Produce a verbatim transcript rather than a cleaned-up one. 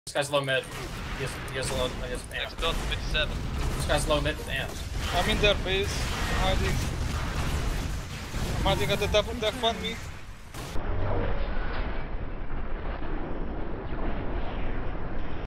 This guy's low mid. He has, he has a low. He has Next amp. build fifty-seven. This guy's low mid with amp. I'm in their base. I'm hiding. I'm hiding at the top of their fund me.